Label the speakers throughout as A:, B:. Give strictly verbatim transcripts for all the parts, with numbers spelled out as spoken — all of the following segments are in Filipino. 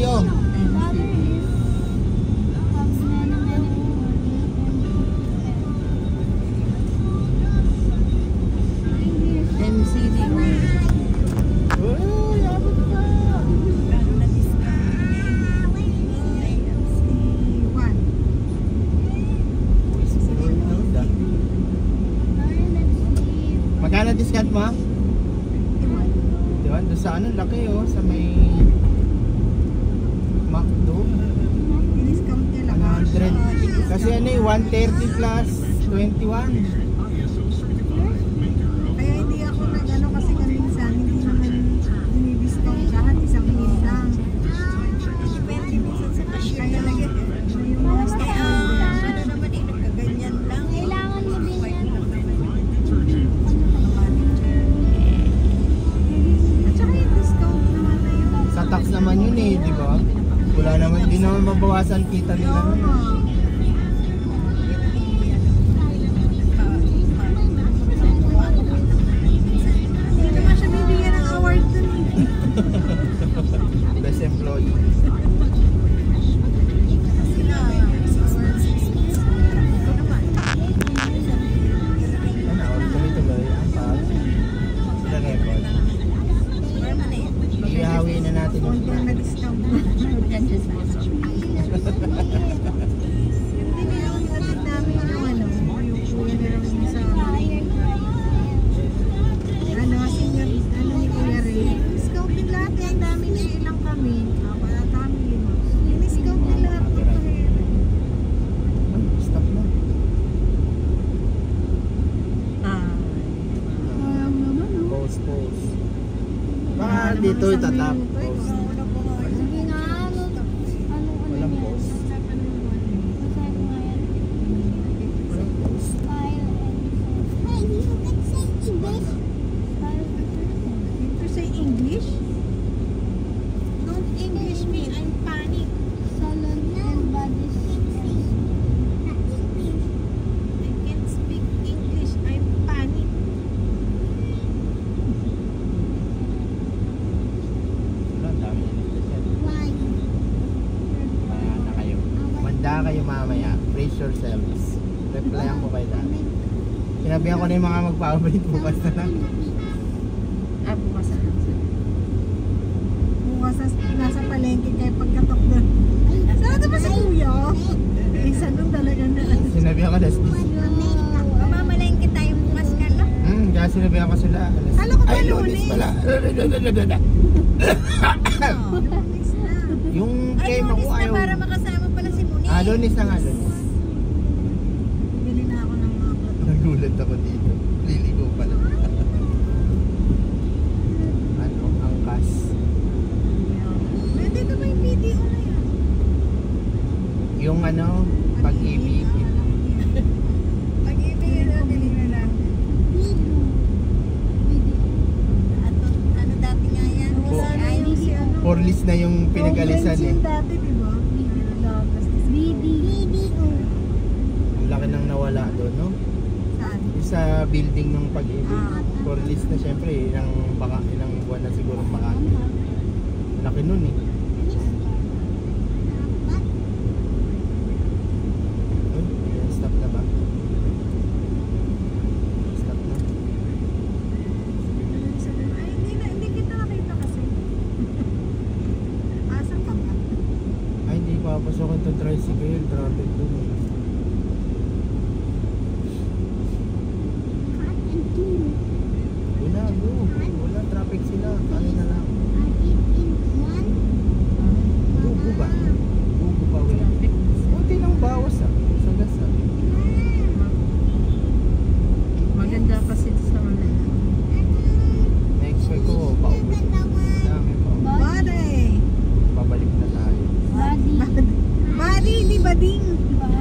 A: Leo.
B: M C D.
A: Oh, yabot ka. Magkano discount mo? Diba? Doon sa ano, laki oh, sa may McDo.
C: Discount niya lang.
A: one hundred. Kasi ano eh, one thirty plus twenty-one.
C: Kaya hindi ako nag-ano kasi kaminsan hindi naman dinidiscount lahat, isang meal lang. Depende minsan sa cashier. Kaya lagi yung mga
B: Kaya ano naman eh, nagkaganyan lang.
D: Kailangan mo din yan.
C: at saka yung discount naman na yun.
A: Sa tax naman yun eh, di ba? Wala naman, di naman mabawasan kita nila nun eh.
C: Oo. Hindi naman siya bibigyan ng award dun eh.
A: Best employee.
C: Sila,
A: Ano, tuloy-tuloy ang pag sa record. Ihawi na natin yung
C: konti na discount.
B: Ganda sa
C: Hindi nila yung atin namin yung ano, yung kuya na lang yung sa ano, senior, ano ni Kuya Ray. Discount din lahat eh, ang dami na ilang kami. Ah, para kami yun. Discount din lahat ng kahit.
A: Ay, stop na.
B: Ah.
C: Sayang naman, no?
A: Pause, pause. Baka dito itatap. Pause.
D: Sige nga, ano, ano, ano
A: Walang
D: yan?
A: pause.
D: Basahin ko nga yan.
A: Walang pause.
D: File and... Hey, you can say English. File and...
C: To say English? Don't English me, I'm panic.
D: Salon and body spray.
C: I can't speak English, I'm panic.
A: Wala, ang dami na dito dyan.
D: Why?
A: Kaya na kayo. Manda kayo mamaya. Brace yourselves. Replyan ko kayo dati. Sinabihan ko na yung mga magpa-update bukas na lang.
B: Ah, bukas na lang.
C: Bukas sa, nasa palengke kayo pagkatok doon. Saan ba si Kuya? Isa doon talaga na.
A: Sinabihan ko alas dis.
C: Mamalengke tayo bukas ka na.
A: Hmm, kaya sinabihan ko sila. Alas
C: Kala ko ba
A: Ay,
C: Lunes?
A: Lunes pala.
C: Lunes na.
A: Yung
B: Ay,
A: kay
B: lunes
A: Maku
B: na
A: ayaw.
B: para makasama pala si Muni.
A: Ah, Lunes na nga, Lunes.
C: Bili na ako ng mga plato.
A: Nagulat ako dito. Liligo pala. Ano, angkas.
C: Pwede ka ba yung video na yan?
A: Yung ano, pag-ibig.
C: Pag-ibig na, bili na lang.
B: Ano, ano dati nga yan?
A: Po.
B: Ay,
C: Si ano?
A: Four list na yung pinagalisan eh.
C: Yung dati, di ba?
D: Video.
A: Ang laki nang nawala doon, no?
C: Saan?
A: Yung sa building ng pag-ibig.
C: Ah.
A: Four list na syempre, ilang, baka, ilang buwan na siguro makati. Laki nun eh. Uy, stop na ba? Stop na.
C: Ay, hindi na, hindi kita nakita kasi. Asan ka ba?
A: Ay, hindi papasokin itong tricycle. Traffic doon eh. Wala, go. Wala, traffic sila. Ano na lang. Bugo ba? Bugo pa, wala. Kunti lang bawas ah. Sa gas ah.
B: maganda kasi sa mga.
A: Next week ko, paubos. Dami pa.
C: Bade!
A: Pabalik na tayo.
D: Body.
C: Bade, hindi bading!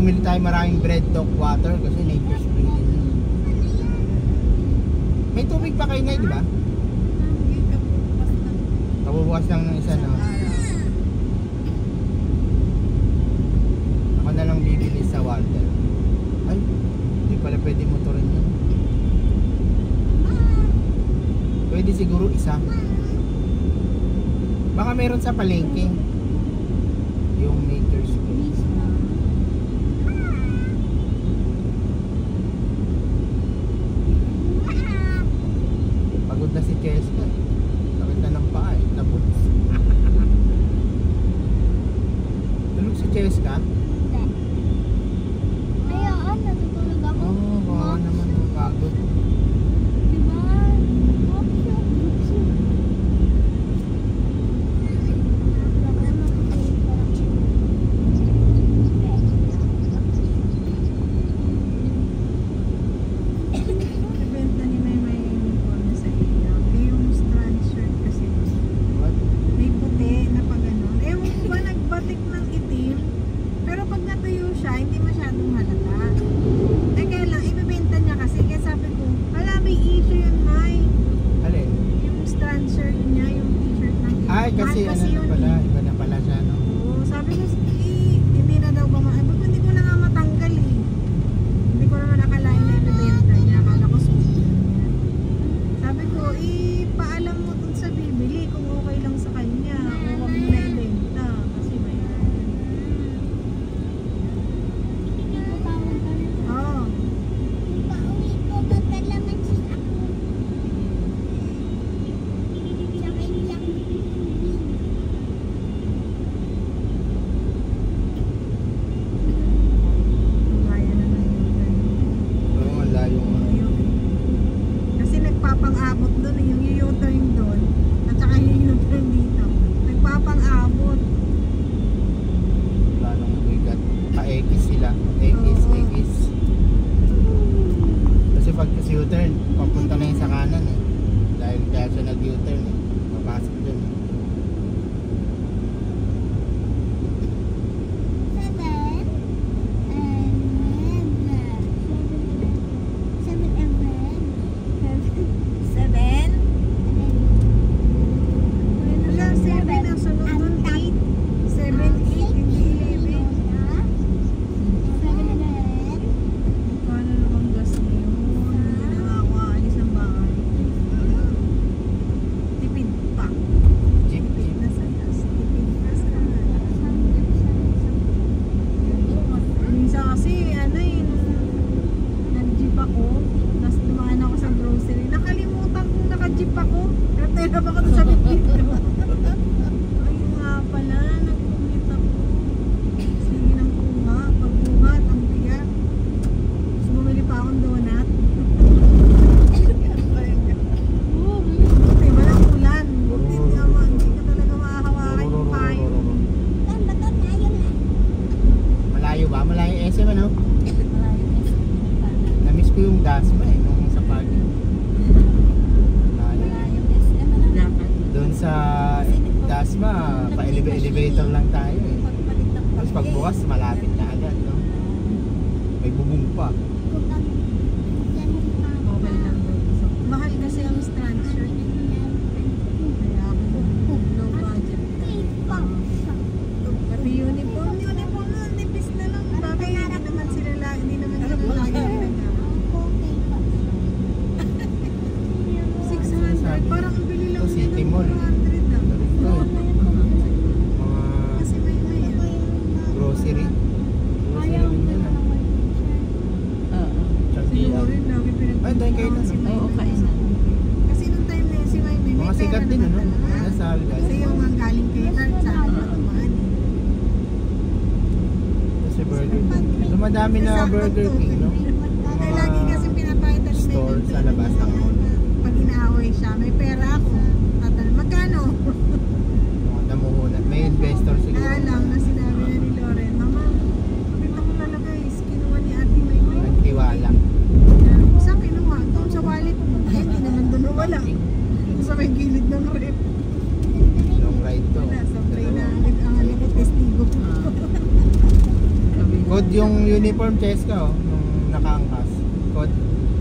A: bumili tayo maraming bread talk water kasi nature spring din yun. May tubig pa kayo na, di ba? Kabubukas lang ng isa, no? Ako na lang bibili sa water. Ay, hindi pala pwede motorin yun. Pwede siguro isa. Baka meron sa palengke. Yung nature spring. Pagod na si Cheska. Sakit na ng paa eh. Tapos. Tulog si Cheska?
D: Ayun, natutulog ako.
A: Oo, oh, baka naman yung pagod.
D: Diba?
C: Ibenta ni May may uniform sa iyo. Eh, yung strand shirt kasi.
A: What?
C: May puti na pag ganon. Ewan ko ba nagbatik ng itim? Pero pag natuyo siya, hindi masyadong halata. Eh kaya lang, ibibenta niya kasi. Kaya sabi ko, wala may issue yun, May.
A: Alin?
C: Yung strand shirt niya, yung t-shirt ng itim.
A: Ay, kasi
C: Mahal
A: ano na
C: yun
A: pala.
C: eh.
A: Iba na pala siya, no?
C: Oo, sabi ko, eh, hindi na daw ba ma... Eh, ba't hindi ko na nga matanggal eh. Hindi ko naman akalain na ibibenta niya. Akala ko speaker niya. Sabi ko, eh, paalam mo dun sa bibili kung okay lang sa kanya. O wag mo na ibenta. Kasi may... Oo.
D: Pauwi ko, magkalamansi ako. Sakay lang.
C: Kaya na na yun.
A: Oo, ang layo nga.
C: Kasi nagpapang-abot doon eh, yung u-turn doon at saka yung u-turn dito. Nagpapang-abot.
A: Wala nang bigat. Pa-X sila. X,
C: Oo.
A: X. Kasi pag kasi U-turn, papunta na yung sa kanan eh. Dahil kaya siya nag-U-turn eh. Papasok dun eh.
D: Seven and red.
C: Seven? Wala, seven ang sunod doon, eight. Seven, eight, hindi eleven.
D: Seven and red.
C: Paano namang gas ngayon? Hindi na nga ako aalis ng bahay. Tipid pa.
A: Jeep, jeep.
C: Nasa gas. Tipid pa sa... Minsan kasi, ano eh, nung nag-jeep ako, tapos dumaan ako sa grocery, nakalimutan kong naka-jeep ako. Natilap ako doon sa bibig. Ayun nga pala, nag-commute ako. Sige nang kuha, pagbuhat, ang bigat. Tapos bumili pa akong donut. Buti, walang ulan. Buti, hindi ka ma- hindi ka talaga mahahawakan yung payo.
D: Saan ba ito? Tayo na.
A: Malayo ba? Malayo S M ano? Namiss ko yung Dasma eh, nung sa Pagi. Malayo.
B: Dapat.
A: Doon sa Dasma, pa-elevator lang tayo eh. Tapos pagbukas, malapit na agad, no? May bubong pa.
B: Okay lang daw.
C: Mahal kasi ang strand shirt. Kaya ako, low budget. Pati uniform, uniform na, nipis na lang. Bagay, hindi naman sila lagi, hindi naman sila lagi pinag- six hundred, parang ang bili lang
A: Ito, City
C: nila,
A: Mall.
C: four hundred ah.
A: Ito rin to eh. Mga
C: Kasi may may ah.
A: grocery. Grocery rin yun ah.
B: Oo.
C: Siguro rin, lagi pinag-
A: Ay, dahil kayo na,
C: si
A: no?
C: May
B: Oo,
C: May.
B: kainan.
C: Kasi nung time na yun, si May May, may
A: Mga
C: pera
A: sikat din,
C: naman
A: ano?
C: talaga.
A: Nasa Algal.
C: Kasi yung mga galing kay Tart, sa akin na tumaan eh.
A: Kasi Burger King. So madami na
C: Sakto
A: Burger
C: to.
A: King, no?
C: Kaya lagi kasi pinapakita ni
A: store
C: May
A: sa labas ng mall.
C: Pag inaaway siya, may pera ako. Tatal, magkano?
A: Mga damuhunan. May investor siguro.
C: Kaya lang na sinabi na ni Loren, Mama, makita ko talaga is kinuha ni Ate May May.
A: Nagtiwala.
C: Saan kinuha? Doon sa wallet mo. Eh, hindi naman doon wala. Doon sa may gilid ng rep.
A: Long ride to.
C: Wala, sablay na ang ang ano ko, testigo ko.
B: Sabi ko,
A: Code yung uniform, Cheska, oh. Yung nakaangkas. Code.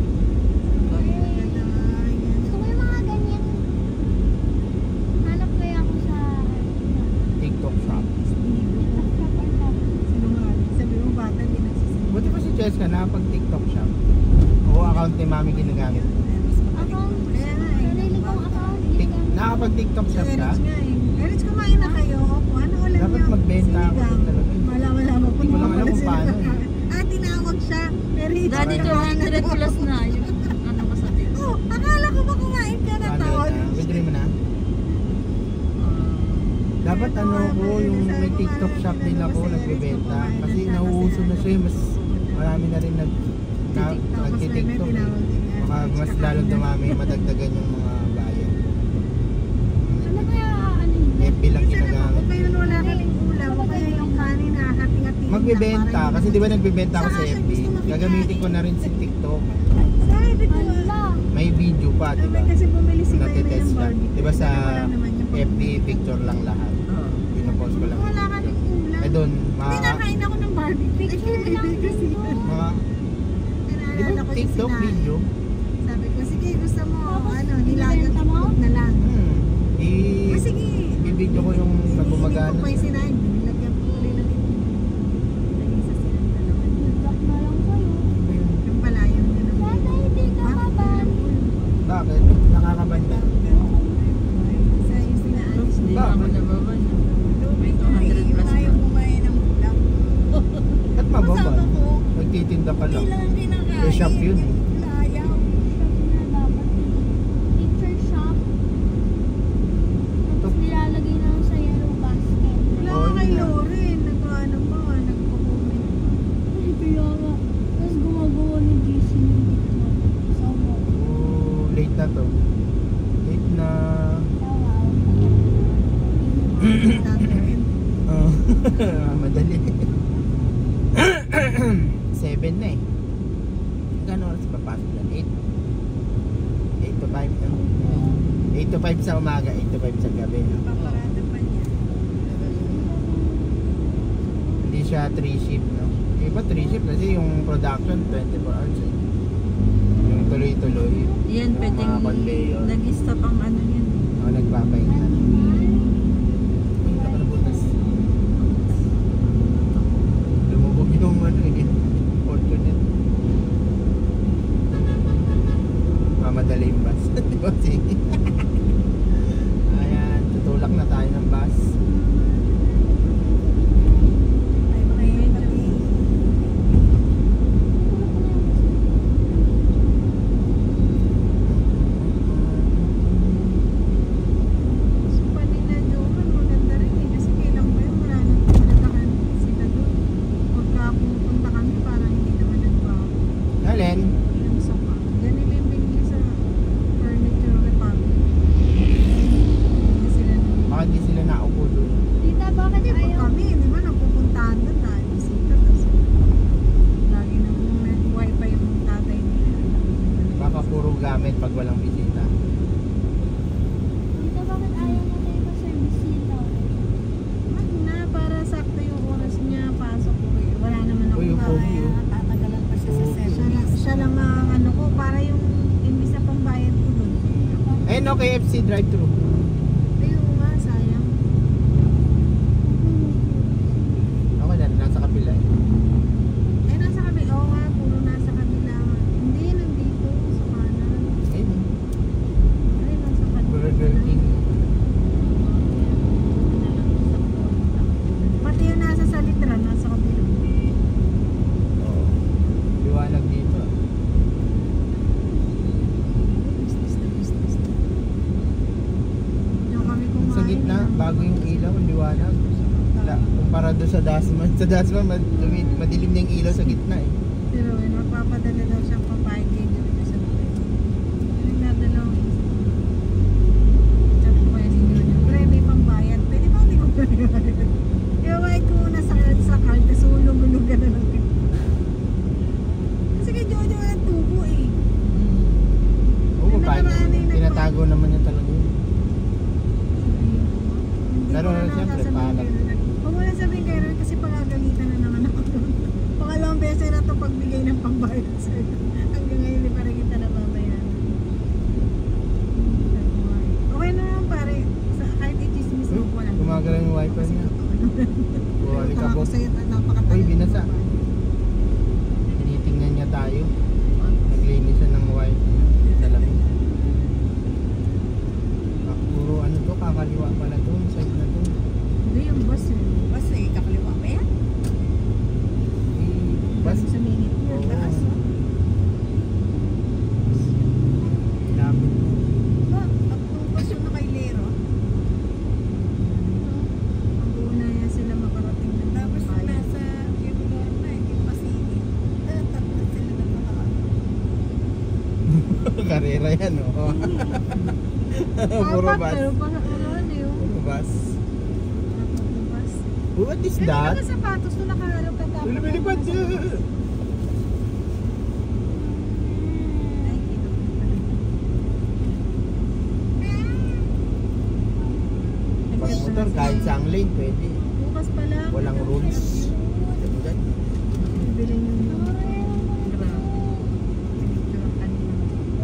D: Gusto ko yung mga ganyan. Hanap kaya ako sa
A: TikTok shop.
C: Sinungaling. Sabi mo bata, hindi nagsisimula.
A: Buti pa si Cheska na pag TikTok shop. Oo, account ni Mami ginagamit.
D: account.
C: Kaya nga eh.
D: Sarili kong account.
A: Tik nakapag TikTok shop ka?
C: Erich nga eh. Erich, kumain na kayo. Opo, ano ulam
A: Dapat
C: niyo?
A: magbenta ako
C: Sinigang.
A: talaga.
C: Wala-wala mo.
A: Hindi ko lang alam kung paano eh.
C: Ah, tinawag siya. Erich,
B: Daddy, two hundred plus na yung ano ko sa TikTok.
C: Oh, akala ko ba kumain ka na
A: Ano
C: tawag?
A: na? Withdraw mo na?
B: Ah,
A: Dapat ano ko, yung may TikTok shop din ako nagbebenta. Kasi nauuso na siya, mas marami na rin nag na, nagtitiktok eh. Baka mas lalong dumami, madagdagan yung mga bayan.
D: Ano kaya ano yun?
A: F B lang ginagamit.
C: Kung kayo wala ka ring ulam, o kaya yung kanin na hati-hati.
A: Magbebenta, kasi di ba nagbebenta ako sa F B? Gagamitin ko na rin si TikTok.
C: Sabi ko,
D: Ala.
A: May video pa, di ba?
C: kasi bumili si Maymay
A: Natitest
C: ng
A: lang.
C: barbecue.
A: Di ba sa
C: Wala naman yung
A: F B picture lang lahat?
B: oo.
A: Pinopost ko lang.
C: Wala ka ring ulam.
A: Eh doon,
C: Hindi
A: mga,
C: nakain ako ng barbecue.
D: Picture lang
C: Kasi
D: din po.
A: mga, di
C: naalala
A: ba
C: ko si
A: TikTok
C: Sinay.
A: video?
C: Sabi ko, sige gusto mo,
D: Tapos,
C: ano, nilagang
D: binibenta mo?
C: itlog na lang.
A: Hmm, i,
C: O sige.
A: i-video ko yung pag
C: Hindi
A: gumagana.
C: ko pa yung Sinay. Nilagyan ko ulit ng itlog. Lagay sa silang dalawa.
D: Nag-drop na lang sa'yo.
C: Yung palayan na naman.
D: Sana hindi ka kaban.
A: Bakit? Nakakabanda.
C: Sa yung sinaan.
B: Oops, hindi
A: Ba-
B: na ako nababa. May two hundred plus na.
C: Ayaw kumain ng ulam.
A: At mababa.
C: Kasama ko.
A: Magtitinda ka lang.
C: Kailangan kinakain.
A: Eh, shop yun eh.
C: Ayaw.
D: Shop na dapat. Picture shop. Tapos nilalagay na lang sa yellow basket.
C: Wala
A: Oo,
C: ka kay
A: yun nga.
C: Loren. Nag-ano ba? Nagpo-comment.
D: Ay, kaya nga. Tapos gumagawa ni J C ng TikTok. Sama.
A: Oh, late na to. Late na.
D: Tawa.
C: Tatawin.
A: Oh, madali. Seven na eh. Gano'n oras papasok yan? Eight. Eight to five. No? Eight to five sa umaga, eight to five sa gabi. No?
C: Paparada pa niya.
A: Hindi siya three shift, no? Yung iba three shift kasi yung production twenty-four hours eh. Yung tuloy-tuloy.
B: Yan,
A: Yung
B: pwedeng
A: mga conveyor.
B: nag-stop ang ano yan.
A: Mga nagpapahinga. Ay, ako na butas. Lumubog yung ano eh. Fortunate. Mamadali yung bus. Di ba? Sige. Ayan, tutulak na tayo ng bus.
C: Ay, makikita. So, panina Johan, maganda rin eh. Kasi kailan pa yun, wala nang pinatakan sila doon. Pagka pupunta kami, parang hindi naman nagbago.
A: Alin?
C: Yung sofa. Ganun yung binili sa Furniture Republic. Hindi sila nung...
A: Baka di sila naupo doon.
D: Tita, bakit
C: Hindi pa
D: ayaw?
C: kami, di ba, napupuntahan doon na bisita. Tapos, lagi nang may wifi yung tatay nila.
A: Baka puro gamit pag walang bisita.
D: Tita, bakit ayaw mo tayo pa sa bisita?
C: Wag na, para sakto yung oras niya, pasok ko eh. Wala naman ako
A: Uy, yung pogi, oh.
C: tatagalan pa siya sa
A: Pogi.
C: service. Siya, lang- siya lang ang ano ko, para yung imbis na pambayad ko doon.
A: Ayun, no, K F C drive-thru.
C: Ayun nga, sayang.
A: Ako na, nasa kapila eh.
C: Eh, nasa kabila, oo nga, puro nasa kabila. Hindi, nandito, sa kanan.
A: Ayun.
C: Ay, nasa kabila.
A: Burger King.
C: Pati yung nasa salitra, nasa kabila.
A: Oo. Liwanag dito. ah.
C: Business na business na. Diyan kami kumain.
A: Sa gitna, bago yung ilaw, ang liwanag. La, kumpara doon sa Dasman. Sa Dasman, mad, lumi- madilim na yung ilaw sa gitna eh.
C: Pero eh, magpapadala daw siyang papayag kay Jojo sa buhay. Nagdadala ko isa. Sabi ko kaya si Jojo, pre, may pambayad. Pwede ba hindi ko pwede? Iwawait ko muna sa, sa card, tapos hulog-hulog ka na lang. Kasi kay Jojo wala tubo eh.
A: Oo,
C: Yung
A: paano?
C: nakaraan ay nagpa-
A: Tinatago naman niya talaga yun.
C: Hindi
A: Pero
C: ko na
A: siyempre,
C: sasabihin
A: paalam.
C: kay Ron. Huwag mo na sabihin kay Ron kasi pagagalitan na naman ako doon. kasi na ito pagbigay ng pambayad sa'yo. Hanggang ngayon, hindi pa rin kita nababayan. Okay na naman pare. Sa, kahit i-chismis mo ko lang.
A: Gumagalaw yung wiper niya. Buwali ka po.
C: Sa'yo, napakatagal.
A: Uy, binasa. Tinitingnan niya tayo. Naglinis siya ng wiper niya. Salamin. Ah, puro ano to, kakaliwa pala to. Side na to.
C: Hindi yung bus eh.
B: Bas eh, kakaliwa ba yan?
A: Eh, bas.
C: Sa minute niya.
A: Oo.
C: Taas oh.
A: Lapit mo.
B: Ba, ang bas yung nakailero.
C: Ang una yan sila makarating ng
B: Tapos
C: bayan.
B: nasa yung lugar na, hindi pasigit. Eh, tatlo sila na baka.
A: Karera yan, oh. Puro
C: Apat,
A: bus.
C: pero pa ano ano yun?
A: Puro bus.
C: Apat na bus.
A: What is
C: Ano
A: that?
C: naman sapatos to nakaharap ka tapos?
A: Lumilipad siya.
C: Ay, kinok na pala.
A: Pag motor, kahit sa ang lane, pwede.
C: Bukas pala.
A: Walang rules. Diyan.
C: Bibili nyo yung grabe. Pinicture ang kanina.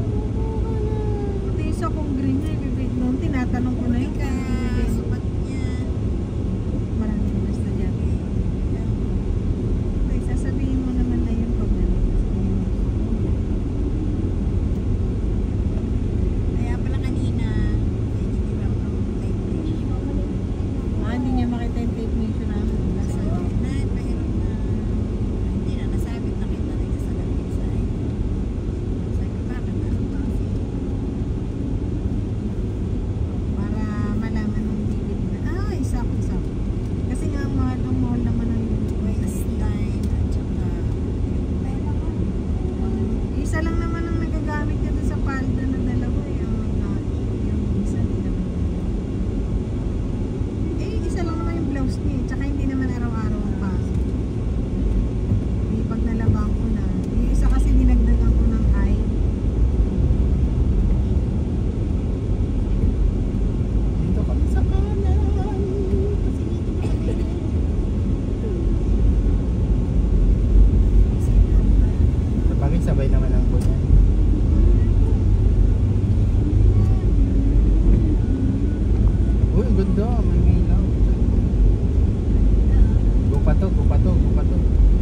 C: Pati isa kong green niya, ibibig noon. Tinatanong ko na yun.
B: Ka, sukat niya.
C: Maraming mas na dyan. Okay, sasabihin mo naman na yun pag ano.
B: Kaya pala kanina, eh, hindi ba ako type
C: Ah, hindi niya makita yung tape measure namin.
B: Nasa na, mahirap na. Hindi na, nasabit na kita rin sa lapit sa akin. Sabi ko, bakit na?
C: Para malaman ng bibig na, ah, isa ko, isa ko. Kasi nga, ang mahal, ang mahal naman ng
B: Waistline at saka yung line.
C: isa lang naman ang nagagamit niya doon sa palda na dalawa eh. Ang nag yung isa din naman. Eh, isa lang naman yung blouse niya eh. Tsaka hindi naman araw-araw ang pasok. Hindi pag nalabang ko na. Yung isa kasi dinagdagan ko ng eye.
A: Dito kami sa kanan. Sa bagay, sabay naman ang po niya. Uy, ganda. May ilaw. Go pa to, go pa to, go pa to.